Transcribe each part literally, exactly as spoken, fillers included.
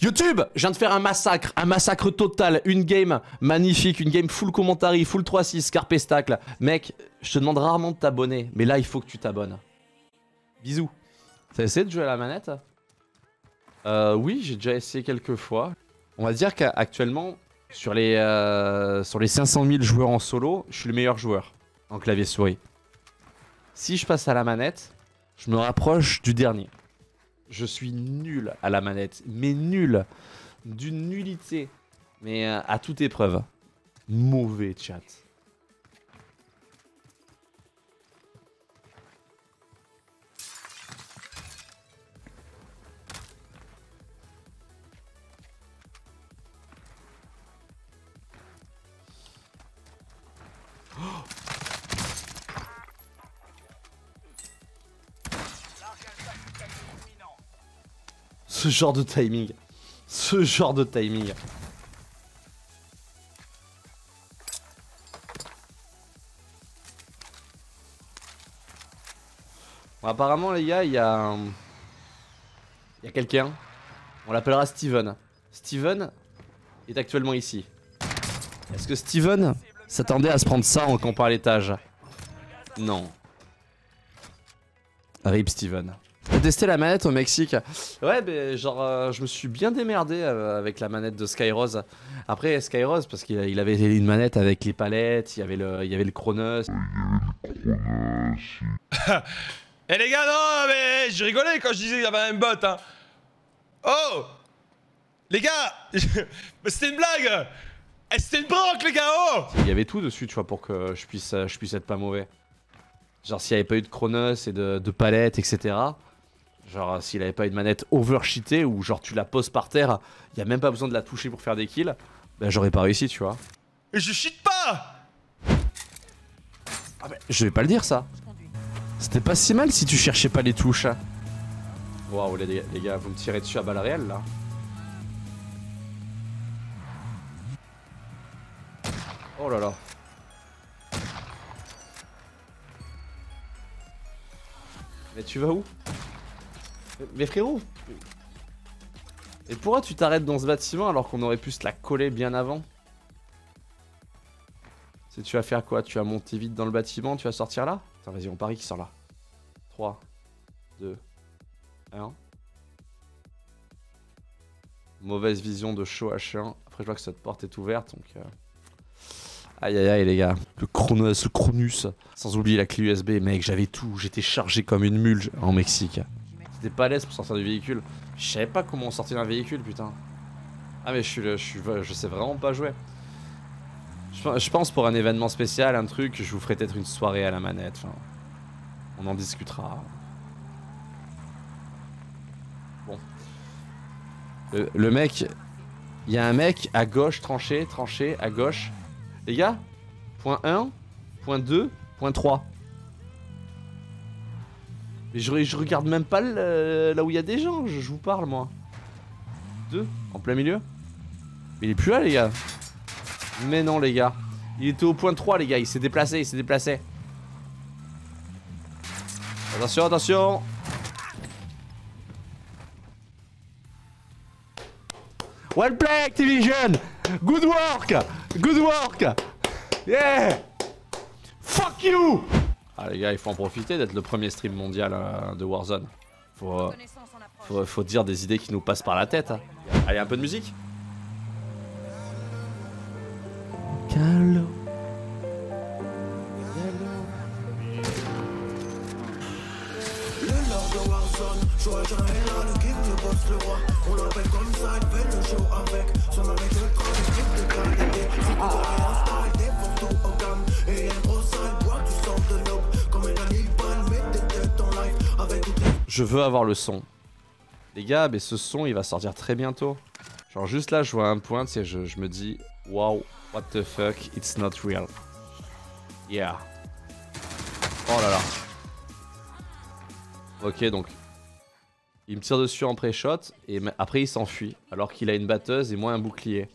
YouTube, je viens de faire un massacre, un massacre total, une game magnifique, une game full commentary, full trois six, carpestacle. Mec, je te demande rarement de t'abonner, mais là il faut que tu t'abonnes. Bisous. T'as essayé de jouer à la manette? Euh, oui, j'ai déjà essayé quelques fois. On va dire qu'actuellement, sur les, euh, sur les cinq cent mille joueurs en solo, je suis le meilleur joueur en clavier souris. Si je passe à la manette, je me rapproche du dernier. Je suis nul à la manette, mais nul. D'une nullité. Mais euh, à toute épreuve. Mauvais chat. Ce genre de timing. Ce genre de timing. Bon, apparemment les gars, il y a un... Il y a quelqu'un. On l'appellera Steven. Steven est actuellement ici. Est-ce que Steven s'attendait à se prendre ça en campant à l'étage? Non. Rip Steven. J'ai testé la manette au Mexique. Ouais, mais genre, euh, je me suis bien démerdé euh, avec la manette de Skyrose. Après, Skyrose, parce qu'il il avait une manette avec les palettes, il y avait le, il y avait le Chronos. Eh les gars, non, mais je rigolais quand je disais qu'il y avait un bot, hein. Oh les gars, mais c'était une blague. Eh, c'était une branque, les gars, oh. Il y avait tout dessus, tu vois, pour que je puisse, je puisse être pas mauvais. Genre, s'il n'y avait pas eu de Chronos et de, de palettes, et cetera. Genre, s'il avait pas une manette overcheatée où genre tu la poses par terre, il y a même pas besoin de la toucher pour faire des kills, bah j'aurais pas réussi, tu vois. Et je cheat pas. Ah bah, je vais pas le dire ça. C'était pas si mal si tu cherchais pas les touches. Waouh les, les gars, vous me tirez dessus à balles réelles là. Oh là là. Mais tu vas où? Mais frérot! Et pourquoi tu t'arrêtes dans ce bâtiment alors qu'on aurait pu se la coller bien avant? Si tu vas faire quoi? Tu vas monter vite dans le bâtiment, tu vas sortir là? Attends, vas-y, on parie qui sort là. trois, deux, un. Mauvaise vision de chaud H un. Après, je vois que cette porte est ouverte, donc... Euh... Aïe aïe aïe les gars, le Chronos, le Chronus, sans oublier la clé U S B, mec, j'avais tout, j'étais chargé comme une mule en Mexique. C'était pas l'aise pour sortir du véhicule. Je savais pas comment sortir d'un véhicule, putain. Ah mais je suis, le, je suis, je sais vraiment pas jouer. Je, je pense pour un événement spécial, un truc, je vous ferai peut-être une soirée à la manette. Enfin, on en discutera. Bon. Le, le mec, il y a un mec à gauche, tranché, tranché, à gauche. Les gars, point un, point deux, point trois. Mais je, je regarde même pas le, là où il y a des gens, je, je vous parle moi. deux, en plein milieu. Mais il est plus là les gars. Mais non les gars. Il était au point trois les gars, il s'est déplacé, il s'est déplacé. Attention, attention. Well play Activision. Good work. Good work. Yeah. Fuck you. Ah les gars, il faut en profiter d'être le premier stream mondial euh, de Warzone. Faut, euh, faut, faut dire des idées qui nous passent par la tête. Hein. Allez, un peu de musique. Callo. Le lord de Warzone, Joachim est là, le king, le boss, le roi. On l'appelle comme ça, il fait le show avec son avec le train, l'équipe de qualité. Si tu vois rien, style, défonce tout au gamme. Et un gros sale, bois, tu sors de l'aube. Comme un animal, mets tes têtes en live avec toutes les... Je veux avoir le son. Les gars, mais ce son, il va sortir très bientôt. Genre juste là, je vois un point, tu sais, je, je me dis, wow, what the fuck, it's not real. Yeah. Oh là là. Ok, donc il me tire dessus en pré-shot et après il s'enfuit alors qu'il a une batteuse et moi un bouclier.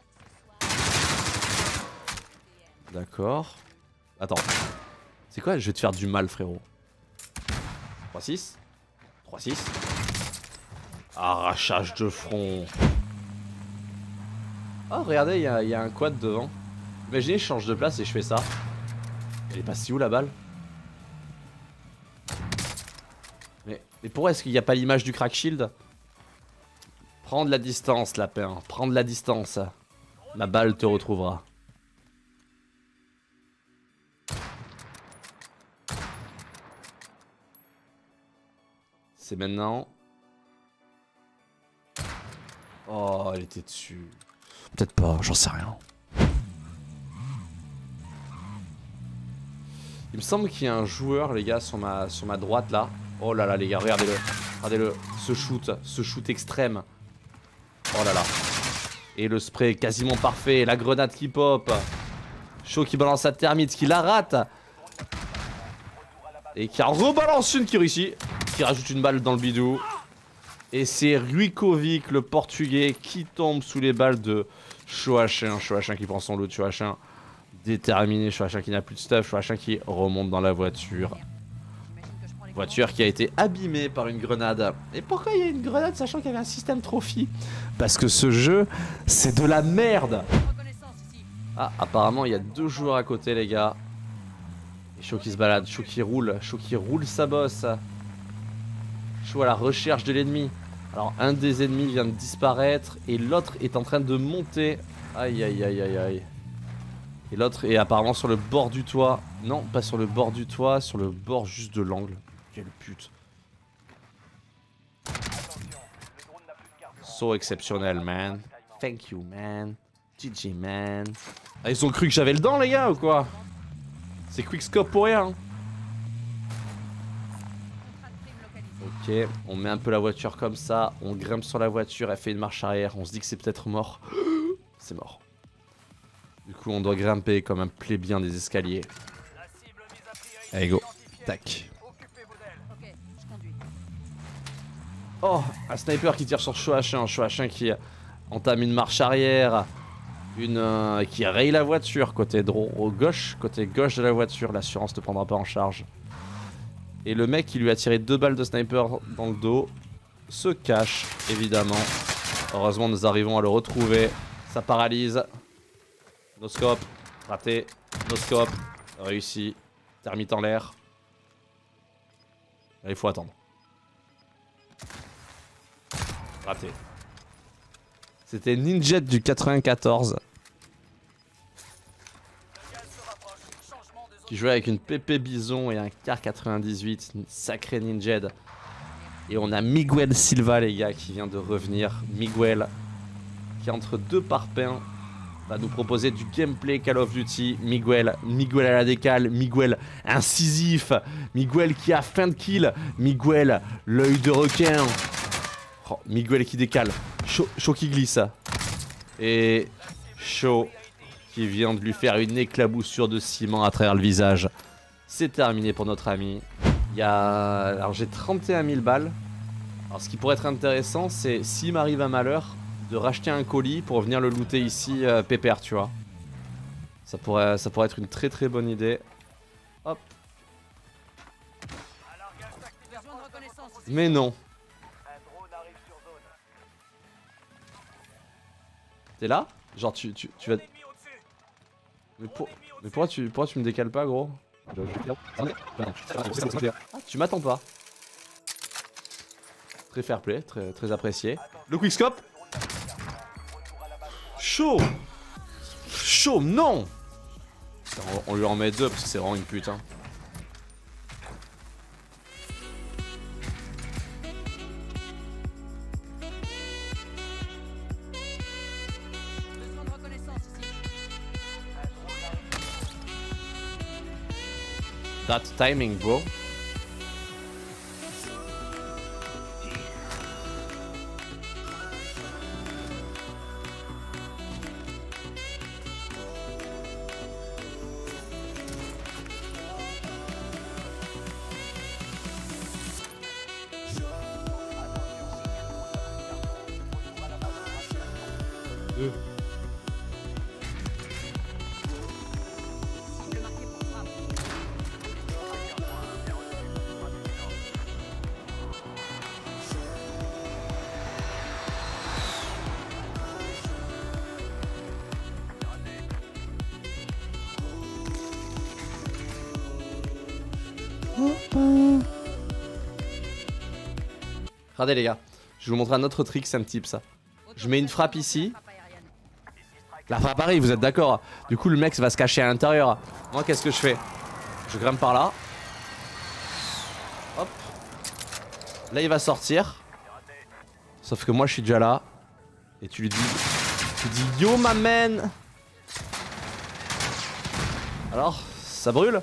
D'accord. Attends. C'est quoi? Je vais te faire du mal frérot. trois six. trois six. Arrachage de front. Oh, regardez, il y, y a un quad devant. Imaginez, je change de place et je fais ça. Elle est passée où la balle? Mais, mais pourquoi est-ce qu'il n'y a pas l'image du crack shield? Prends de la distance, lapin. Prends de la distance. Ma balle te retrouvera. C'est maintenant. Oh, elle était dessus. Peut-être pas, j'en sais rien. Il me semble qu'il y a un joueur, les gars, sur ma, sur ma droite là. Oh là là, les gars, regardez-le. Regardez-le. Ce shoot, ce shoot extrême. Oh là là. Et le spray quasiment parfait. La grenade qui pop. Chaud qui balance sa thermite, qui la rate. Et qui en rebalance une qui réussit. Qui rajoute une balle dans le bidou. Et c'est Ruikovic, le portugais, qui tombe sous les balles de Choachin. Choachin qui prend son lot de Choachin. Déterminé, Choachin qui n'a plus de stuff. Choachin qui remonte dans la voiture. Voiture qui a été abîmée par une grenade. Et pourquoi il y a une grenade sachant qu'il y avait un système trophy? Parce que ce jeu, c'est de la merde. Ah, apparemment il y a deux joueurs à côté, les gars. Et Chaud qui se balade, Chaud qui roule, Chaud qui roule sa bosse. Chaud à la recherche de l'ennemi. Alors un des ennemis vient de disparaître et l'autre est en train de monter. Aïe aïe aïe aïe aïe. Et l'autre est apparemment sur le bord du toit. Non, pas sur le bord du toit, sur le bord juste de l'angle. Quelle pute. So exceptionnel, man. Thank you, man. G G, man. Ah, ils ont cru que j'avais le dent, les gars, ou quoi? C'est quickscope pour rien. Ok, on met un peu la voiture comme ça. On grimpe sur la voiture, elle fait une marche arrière. On se dit que c'est peut-être mort. C'est mort. Du coup, on doit grimper comme un plébien des escaliers. Allez, go. Tac. Oh, un sniper qui tire sur Choachin. Choachin qui entame une marche arrière. Une euh, qui raye la voiture côté droit, au gauche, côté gauche de la voiture. L'assurance ne prendra pas en charge. Et le mec qui lui a tiré deux balles de sniper dans le dos se cache, évidemment. Heureusement, nous arrivons à le retrouver. Ça paralyse. No scope, raté. No scope, réussi. Thermite en l'air. Il faut attendre. Raté. C'était Ninjet du quatre-vingt-quatorze. Qui jouait avec une P P Bison et un Car quatre-vingt-dix-huit. Une sacrée Ninjet. Et on a Miguel Silva, les gars, qui vient de revenir. Miguel, qui entre deux parpaings va nous proposer du gameplay Call of Duty. Miguel, Miguel à la décale, Miguel incisif, Miguel qui a fin de kill, Miguel l'œil de requin. Oh, Miguel qui décale, Chaud, Chaud qui glisse. Et Chaud qui vient de lui faire une éclaboussure de ciment à travers le visage. C'est terminé pour notre ami. Il y a... Alors j'ai trente et un mille balles. Alors ce qui pourrait être intéressant, c'est s'il m'arrive un malheur, de racheter un colis pour venir le looter ici euh, pépère, tu vois. Ça pourrait, ça pourrait être une très très bonne idée. Hop. Mais non. T'es là? Genre tu, tu, tu vas... Mais, pour... Mais pourquoi, tu, pourquoi tu me décales pas, gros? Ah, tu m'attends pas. Très fair play, très, très apprécié. Le quickscope. Chaud. Chaud, non. On, on lui en met deux parce que c'est vraiment une pute, hein. That timing, bro. Deux. Regardez les gars, je vais vous montrer un autre trick, c'est un type ça. Je mets une frappe ici. La frappe arrive, vous êtes d'accord? Du coup le mec va se cacher à l'intérieur. Moi qu'est-ce que je fais? Je grimpe par là. Hop. Là il va sortir. Sauf que moi je suis déjà là. Et tu lui dis... Tu dis yo ma man. Alors, ça brûle?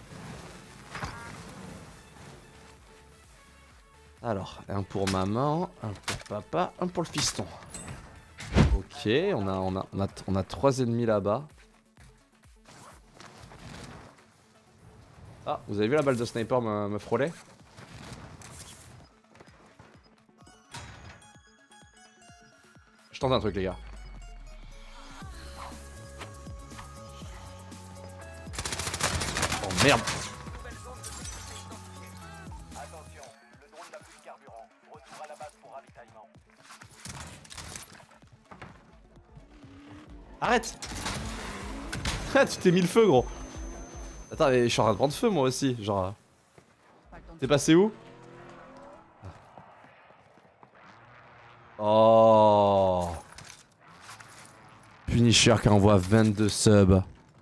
Alors, un pour maman, un pour papa, un pour le fiston. Ok, on a, on a, on a, on a trois ennemis là-bas. Ah, vous avez vu la balle de sniper me, me frôler? Je tente un truc les gars. Oh merde. Arrête. Ah, tu t'es mis le feu gros. Attends, mais je suis en train de prendre feu moi aussi, genre... T'es passé où? Oh. Punisher qui envoie vingt-deux subs.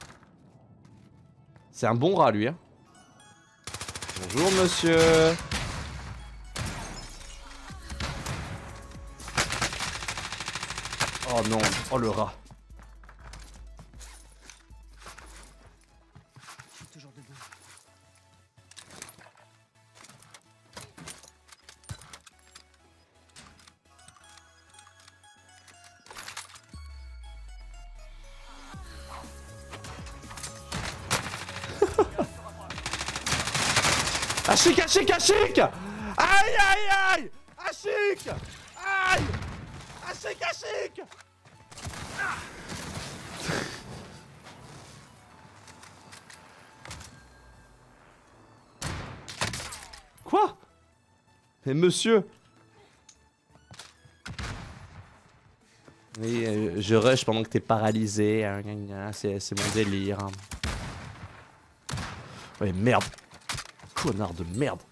C'est un bon rat lui hein. Bonjour monsieur. Oh non, oh le rat. Ashik, Ashik, Ashik! Aïe, aïe, aïe! Ashik! Aïe! Ashik, Ashik! Quoi? Mais monsieur! Oui, euh, je rush pendant que t'es paralysé. C'est mon délire. Ouais, merde! Connard de merde.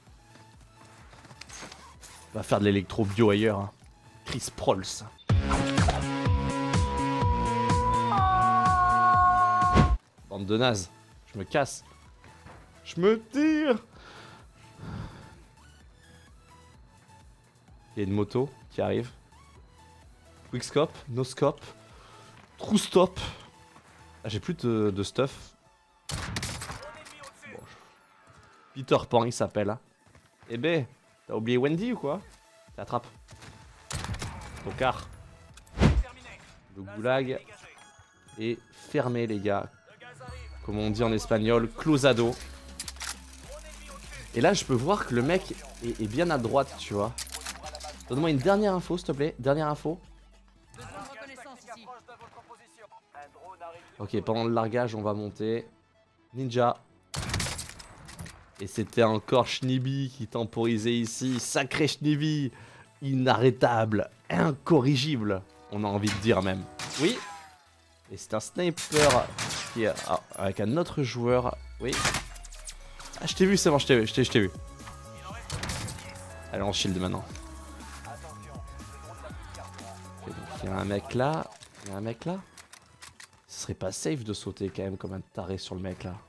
Va faire de l'électro-bio ailleurs. Hein. Chris Prols. Bande de nazes. Je me casse. Je me tire. Il y a une moto qui arrive. Quickscope, no scope, true stop. Ah, j'ai plus de, de stuff. Peter Pan il s'appelle. Hein. Eh ben, t'as oublié Wendy ou quoi? T'attrapes. Tocard. Le goulag est fermé les gars. Comme on dit en espagnol, closado. Et là je peux voir que le mec est, est bien à droite tu vois. Donne-moi une dernière info s'il te plaît. Dernière info. Ok, pendant le largage on va monter. Ninja. Et c'était encore Schnibi qui temporisait ici. Sacré Schnibi. Inarrêtable. Incorrigible. On a envie de dire même. Oui. Et c'est un sniper qui est ah, avec un autre joueur. Oui. Ah, je t'ai vu, c'est bon, je t'ai vu. Je t'ai vu. Allez, on shield maintenant. Okay, donc, il y a un mec là. Il y a un mec là. Ce serait pas safe de sauter quand même comme un taré sur le mec là.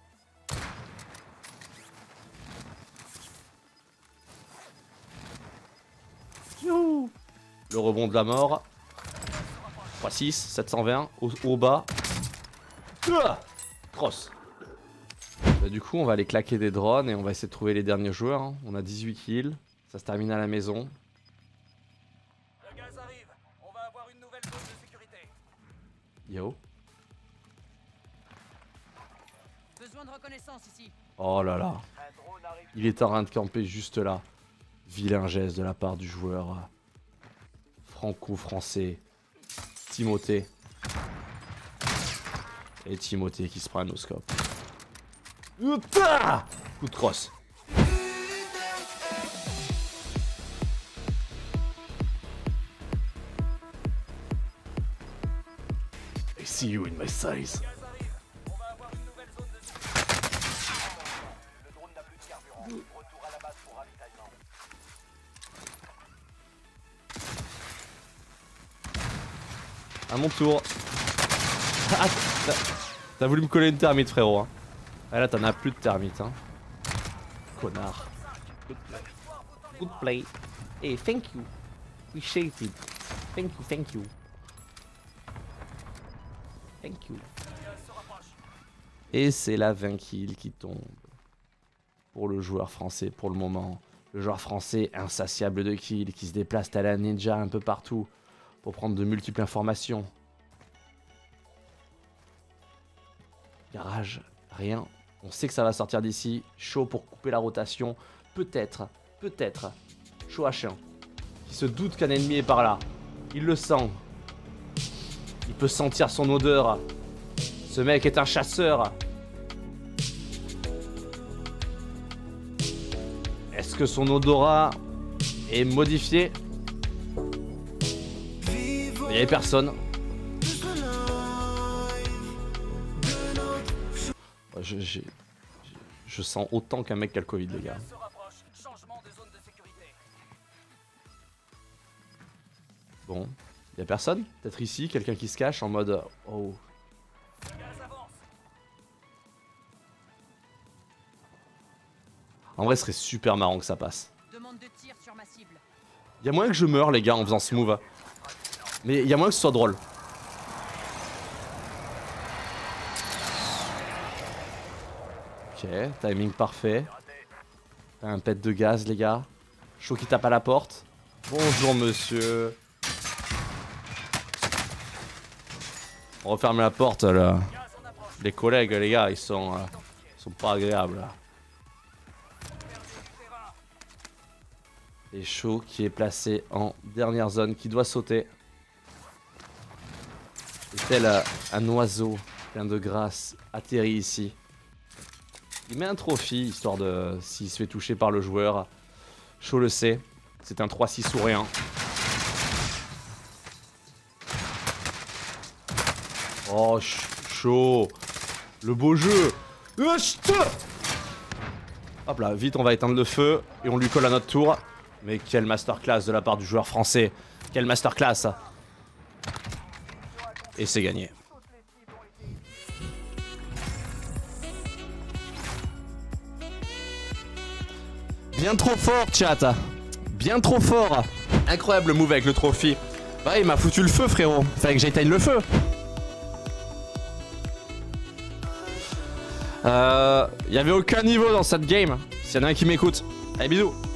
Le rebond de la mort. trois six, sept cent vingt, au, au bas. Ah cross. Bah, du coup, on va aller claquer des drones et on va essayer de trouver les derniers joueurs. Hein. On a dix-huit kills. Ça se termine à la maison. Le gaz arrive. On va avoir une nouvelle zone de sécurité. Yo. Besoin de reconnaissance ici. Oh là là. Il est en train de camper juste là. Vilain geste de la part du joueur franco-français Timothée. Et Timothée qui se prend un no-scope. Outa! Coup de crosse. I see you in my size. À mon tour. Ah, t'as voulu me coller une thermite, frérot. Hein. Ah, là, t'en as plus de thermite. Hein. Connard. Good play. Good play. Hey, thank you. Appreciate it. Thank you, thank you. Thank you. Et c'est la vingt kills qui tombe. Pour le joueur français, pour le moment. Le joueur français insatiable de kills, qui se déplace à la ninja un peu partout. Pour prendre de multiples informations. Garage, rien. On sait que ça va sortir d'ici. Chaud pour couper la rotation. Peut-être, peut-être. Chaud H un. Qui se doute qu'un ennemi est par là. Il le sent. Il peut sentir son odeur. Ce mec est un chasseur. Est-ce que son odorat est modifié? Il n'y avait personne. Je, je, je sens autant qu'un mec qui a le Covid, les gars. Bon, il y a personne? Peut-être ici, quelqu'un qui se cache en mode... Oh. En vrai, ce serait super marrant que ça passe. Il y a moyen que je meure, les gars, en faisant ce move. Mais il y a moyen que ce soit drôle. Ok, timing parfait. Un pet de gaz, les gars. Chaud qui tape à la porte. Bonjour, monsieur. On referme la porte, là. Les collègues, les gars, ils sont, euh, ils sont pas agréables, là. Et Chaud qui est placé en dernière zone, qui doit sauter. Et tel euh, un oiseau plein de grâce atterrit ici. Il met un trophy, histoire de... S'il se fait toucher par le joueur. Chaud le sait. C'est un trois six ou rien. Oh, Chaud. Le beau jeu. Hop là, vite, on va éteindre le feu. Et on lui colle à notre tour. Mais quelle masterclass de la part du joueur français. Quelle masterclass. Et c'est gagné. Bien trop fort, chat. Bien trop fort. Incroyable move avec le trophy. Ouais, il m'a foutu le feu, frérot. Fallait que j'éteigne le feu. Euh... Il y avait aucun niveau dans cette game. S'il y en a un qui m'écoute. Allez, bisous.